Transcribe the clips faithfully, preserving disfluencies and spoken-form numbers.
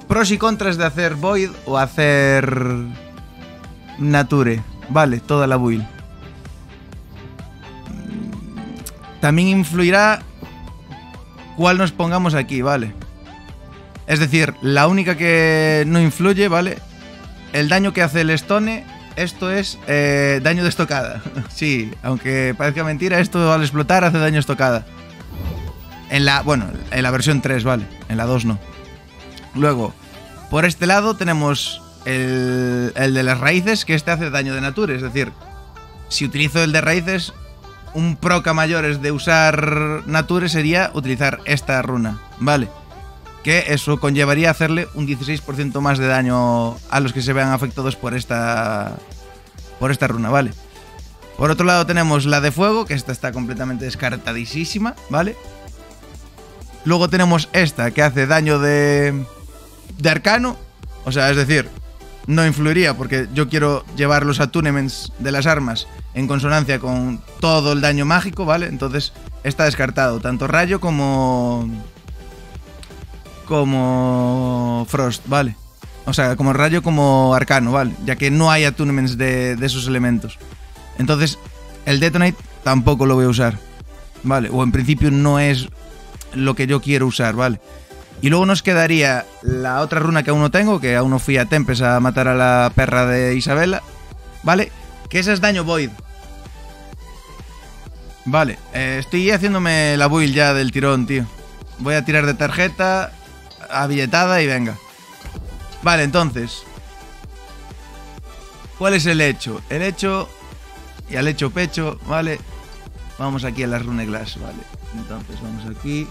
Pros y contras de hacer Void o hacer Nature. Vale, toda la build. También influirá cuál nos pongamos aquí, vale. Es decir, la única que no influye, vale, el daño que hace el Stone, esto es eh, daño de estocada. Sí, aunque parezca mentira, esto al explotar hace daño estocada. En la, bueno, en la versión tres, vale, en la dos no. Luego, por este lado tenemos el, el de las raíces, que este hace daño de nature. Es decir, si utilizo el de raíces, un proca mayores de usar nature sería utilizar esta runa, vale. Que eso conllevaría hacerle un dieciséis por ciento más de daño a los que se vean afectados por esta, por esta runa, vale. Por otro lado tenemos la de fuego, que esta está completamente descartadísima, vale. Luego tenemos esta, que hace daño de... de arcano. O sea, es decir, no influiría porque yo quiero llevar los attunements de las armas en consonancia con todo el daño mágico, ¿vale? Entonces está descartado, tanto rayo como... como Frost, ¿vale? O sea, como rayo como arcano, ¿vale? Ya que no hay attunements de, de esos elementos. Entonces, el Detonate tampoco lo voy a usar, ¿vale? O en principio no es lo que yo quiero usar, ¿vale? Y luego nos quedaría la otra runa que aún no tengo, que aún no fui a Tempest a matar a la perra de Isabela, ¿vale? Que esa es daño Void. Vale, eh, estoy haciéndome la build ya del tirón, tío. Voy a tirar de tarjeta, a billetada y venga. Vale, entonces, ¿cuál es el hecho? El hecho y al hecho pecho, ¿vale? Vamos aquí a la Rune Glass, ¿vale? Entonces vamos aquí.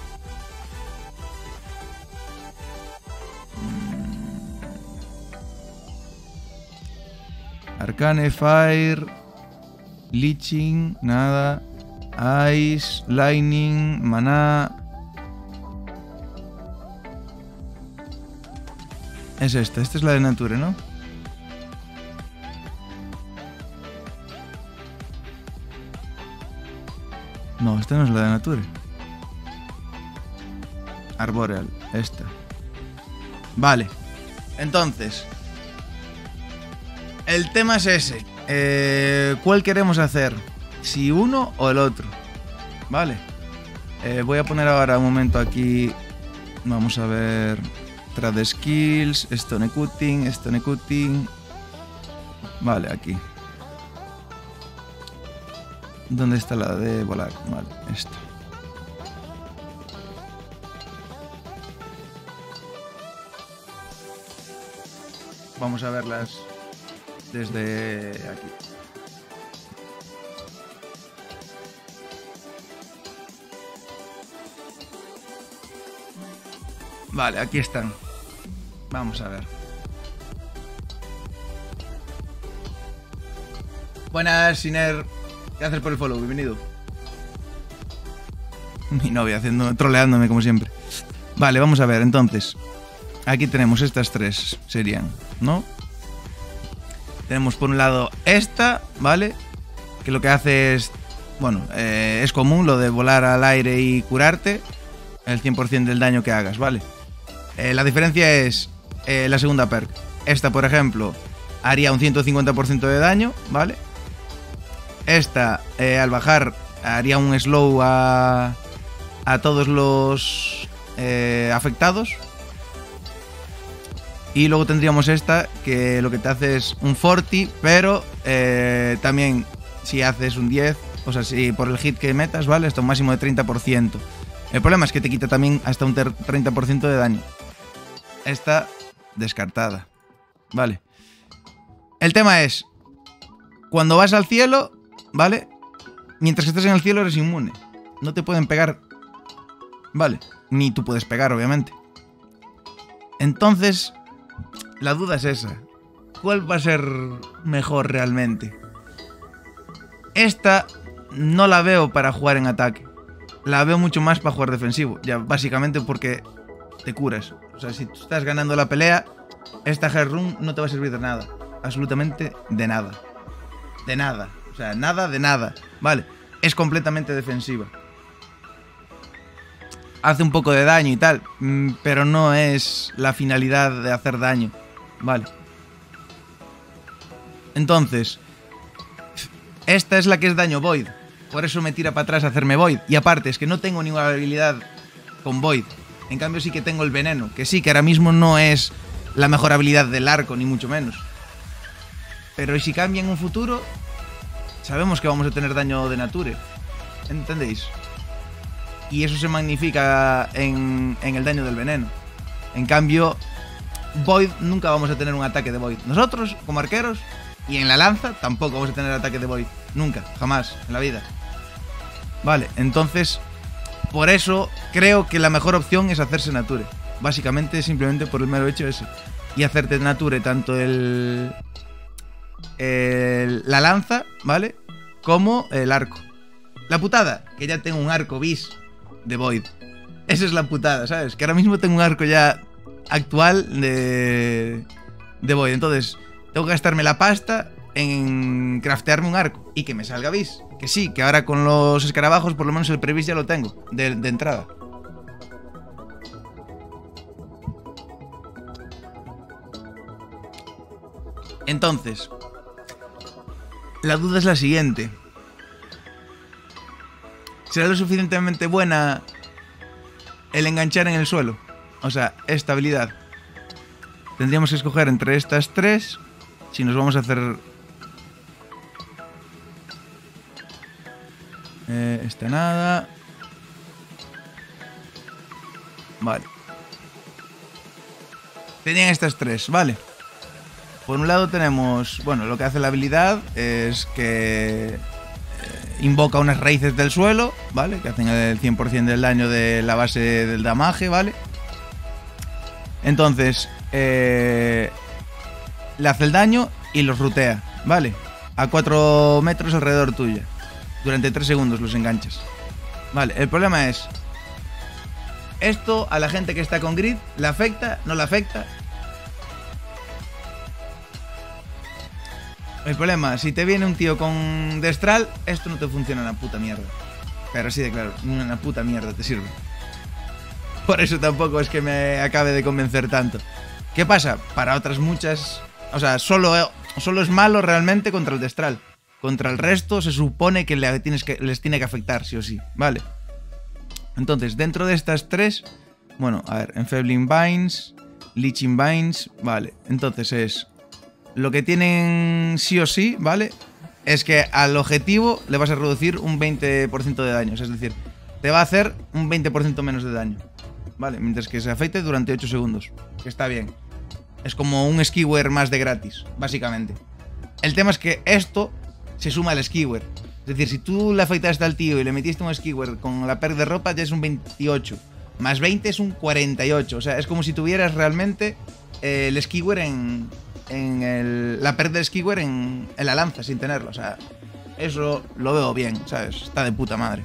Arcane, Fire, Leeching, nada. Ice, Lightning, Maná. Es esta, esta es la de Nature, ¿no? No, esta no es la de Nature. Arboreal, esta. Vale, entonces el tema es ese. eh, ¿Cuál queremos hacer? Si uno o el otro. Vale, eh, voy a poner ahora un momento aquí. Vamos a ver. Trade skills, stone cutting, stone cutting. Vale, aquí. ¿Dónde está la de volar? Vale, esta. Vamos a verlas desde aquí. Vale, aquí están. Vamos a ver. Buenas, Siner. Gracias por el follow, bienvenido. Mi novia haciendo, troleándome como siempre. Vale, vamos a ver, entonces. Aquí tenemos estas tres, serían, ¿no? Tenemos por un lado esta, ¿vale? Que lo que hace es... Bueno, eh, es común lo de volar al aire y curarte el cien por ciento del daño que hagas, ¿vale? Eh, la diferencia es eh, la segunda perk. Esta, por ejemplo, haría un ciento cincuenta por ciento de daño, ¿vale? Esta, eh, al bajar, haría un slow a, a todos los eh, afectados. Y luego tendríamos esta, que lo que te hace es un cuarenta, pero eh, también si haces un diez, o sea, si por el hit que metas, ¿vale? Hasta un máximo de treinta por ciento. El problema es que te quita también hasta un treinta por ciento de daño. Esta, descartada. Vale. El tema es, cuando vas al cielo, ¿vale? Mientras que estés en el cielo eres inmune. No te pueden pegar. Vale. Ni tú puedes pegar, obviamente. Entonces, la duda es esa. ¿Cuál va a ser mejor realmente? Esta no la veo para jugar en ataque. La veo mucho más para jugar defensivo. Ya, básicamente porque te curas. O sea, si tú estás ganando la pelea, esta Hell Rune no te va a servir de nada. Absolutamente de nada. De nada. O sea, nada de nada. Vale. Es completamente defensiva. hace un poco de daño y tal, pero no es la finalidad de hacer daño. Vale. Entonces, esta es la que es daño Void. Por eso me tira para atrás a hacerme Void. Y aparte, es que no tengo ninguna habilidad con Void. En cambio sí que tengo el veneno. Que sí, que ahora mismo no es la mejor habilidad del arco, ni mucho menos. Pero si cambia en un futuro, sabemos que vamos a tener daño de nature. ¿Entendéis? Y eso se magnifica en, en el daño del veneno. En cambio, Void nunca vamos a tener un ataque de Void. Nosotros, como arqueros, y en la lanza, tampoco vamos a tener ataque de Void. Nunca, jamás, en la vida. Vale, entonces, por eso creo que la mejor opción es hacerse nature. Básicamente, simplemente por el mero hecho ese. Y hacerte nature tanto el, el la lanza, ¿vale? Como el arco. La putada, que ya tengo un arco bis de Void. Esa es la putada, ¿sabes? Que ahora mismo tengo un arco ya actual de, de Void. Entonces, tengo que gastarme la pasta en craftearme un arco y que me salga bis. Que sí, que ahora con los escarabajos por lo menos el previs ya lo tengo, de, de entrada. Entonces, la duda es la siguiente. ¿Será lo suficientemente buena el enganchar en el suelo? O sea, esta habilidad. Tendríamos que escoger entre estas tres. Si nos vamos a hacer... Eh, esta nada. Vale. Tenían estas tres, vale. Por un lado tenemos... Bueno, lo que hace la habilidad es que... invoca unas raíces del suelo, ¿vale? Que hacen el cien por cien del daño de la base del damaje, ¿vale? Entonces, eh, le hace el daño y los rutea, ¿vale? A cuatro metros alrededor tuya. Durante tres segundos los enganchas. Vale, el problema es... ¿esto a la gente que está con grid le afecta? ¿No le afecta? El problema, si te viene un tío con destral, esto no te funciona una puta mierda. Pero sí de claro, una puta mierda te sirve. Por eso tampoco es que me acabe de convencer tanto. ¿Qué pasa? Para otras muchas... O sea, solo, solo es malo realmente contra el destral. Contra el resto se supone que, le tienes que les tiene que afectar, sí o sí. Vale. Entonces, dentro de estas tres... Bueno, a ver, Enfebling Vines, Leeching Vines... Vale, entonces es... Lo que tienen sí o sí, ¿vale? Es que al objetivo le vas a reducir un veinte por ciento de daños. Es decir, te va a hacer un veinte por ciento menos de daño, ¿vale? Mientras que se afecte durante ocho segundos. Que está bien. Es como un skewer más de gratis, básicamente. El tema es que esto se suma al skewer. Es decir, si tú le afectaste al tío y le metiste un skewer con la perk de ropa, ya es un veintiocho. Más veinte es un cuarenta y ocho. O sea, es como si tuvieras realmente eh, el skewer en... en el, la perk de skewer en, en la lanza sin tenerlo, o sea, eso lo veo bien, ¿sabes? Está de puta madre.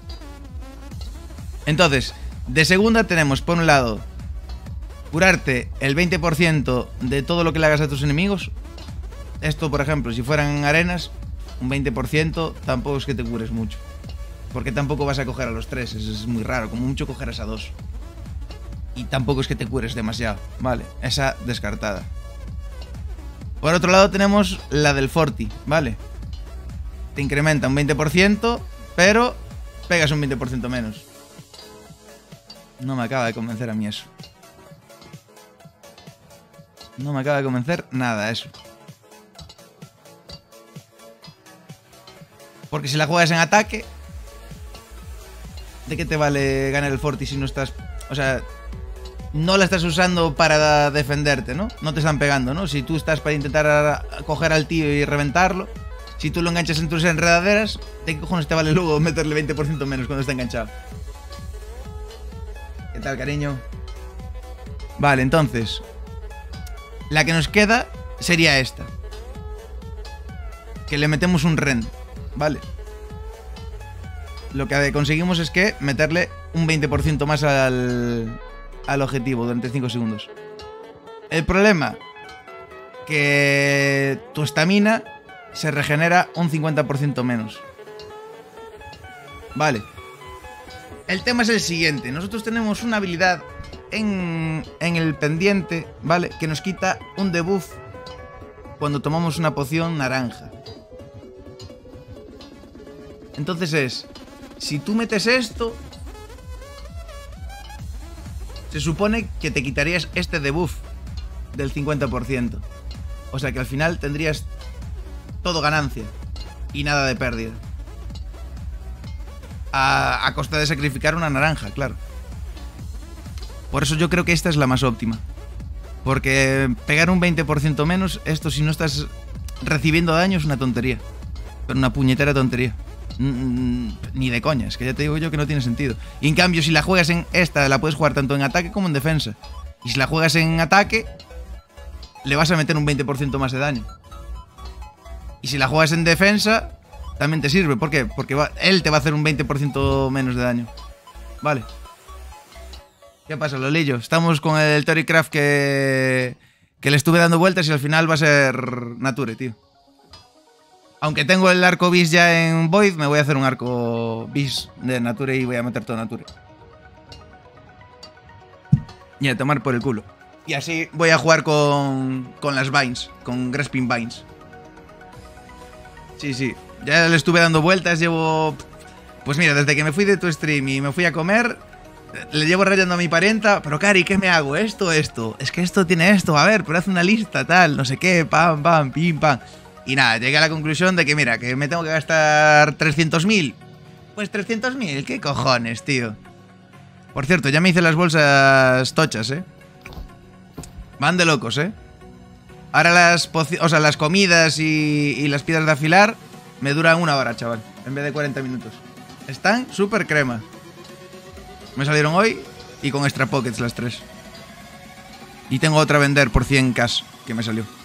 Entonces, de segunda tenemos por un lado curarte el veinte por ciento de todo lo que le hagas a tus enemigos. Esto, por ejemplo, si fueran arenas, un veinte por ciento tampoco es que te cures mucho, porque tampoco vas a coger a los tres, eso es muy raro, como mucho cogerás a dos. Y tampoco es que te cures demasiado, vale, esa descartada. Por otro lado tenemos la del Forti, ¿vale? Te incrementa un veinte por ciento, pero pegas un veinte por ciento menos. No me acaba de convencer a mí eso. No me acaba de convencer nada eso. Porque si la juegas en ataque, ¿de qué te vale ganar el Forti si no estás... O sea... no la estás usando para defenderte, ¿no? No te están pegando, ¿no? Si tú estás para intentar coger al tío y reventarlo, si tú lo enganchas en tus enredaderas, ¿de qué cojones te vale luego meterle veinte por ciento menos cuando está enganchado? ¿Qué tal, cariño? Vale, entonces la que nos queda sería esta. Que le metemos un Rend, ¿vale? Lo que conseguimos es que meterle un veinte por ciento más al... al objetivo durante cinco segundos. El problema, que tu estamina se regenera un cincuenta por ciento menos. Vale. el tema es el siguiente. Nosotros tenemos una habilidad en, en el pendiente, ¿vale? Que nos quita un debuff cuando tomamos una poción naranja. Entonces es, si tú metes esto, se supone que te quitarías este debuff del cincuenta por ciento. O sea que al final tendrías todo ganancia y nada de pérdida. A, a costa de sacrificar una naranja, claro. Por eso yo creo que esta es la más óptima. Porque pegar un veinte por ciento menos, esto si no estás recibiendo daño es una tontería. Pero una puñetera tontería. Ni de coña, es que ya te digo yo que no tiene sentido. Y en cambio, si la juegas en esta, la puedes jugar tanto en ataque como en defensa. Y si la juegas en ataque, le vas a meter un veinte por ciento más de daño. Y si la juegas en defensa, también te sirve. ¿Por qué? Porque va, él te va a hacer un veinte por ciento menos de daño. Vale. ¿Qué pasa, Lolillo? Estamos con el Torycraft que, que le estuve dando vueltas y al final va a ser Nature, tío. Aunque tengo el arco bis ya en Void, me voy a hacer un arco bis de Nature y voy a meter todo Nature. Y a tomar por el culo. Y así voy a jugar con, con las Vines, con Grasping Vines. Sí, sí. Ya le estuve dando vueltas, llevo... Pues mira, desde que me fui de tu stream y me fui a comer, le llevo rayando a mi parenta. Pero Cari, ¿qué me hago? Esto, esto. Es que esto tiene esto. A ver, pero haz una lista, tal, no sé qué. Pam, pam, pim, pam. Y nada, llegué a la conclusión de que, mira, que me tengo que gastar trescientos mil. Pues trescientos mil, ¿qué cojones, tío? Por cierto, ya me hice las bolsas tochas, ¿eh? Van de locos, ¿eh? Ahora las, o sea, las comidas y, y las piedras de afilar me duran una hora, chaval, en vez de cuarenta minutos. Están súper crema. Me salieron hoy y con extra pockets las tres. Y tengo otra a vender por cien K que me salió.